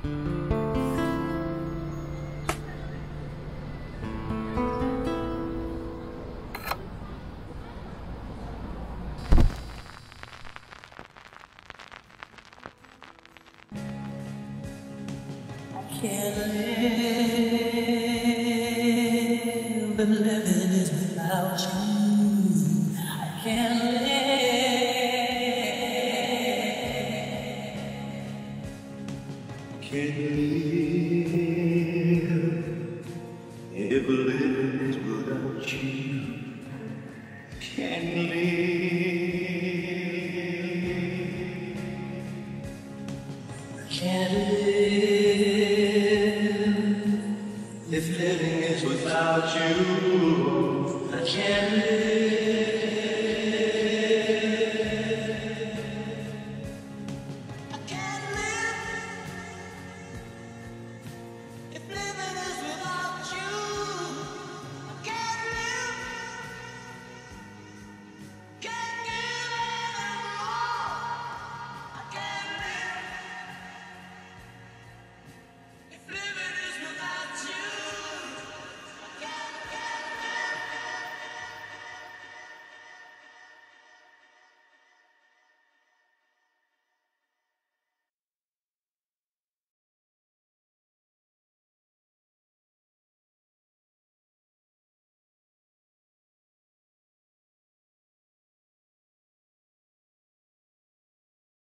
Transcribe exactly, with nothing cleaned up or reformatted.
Can't live, but living is without you. I can't live. Can't live if living is without you. Can't live. Can't live. If living is without you, I can't live.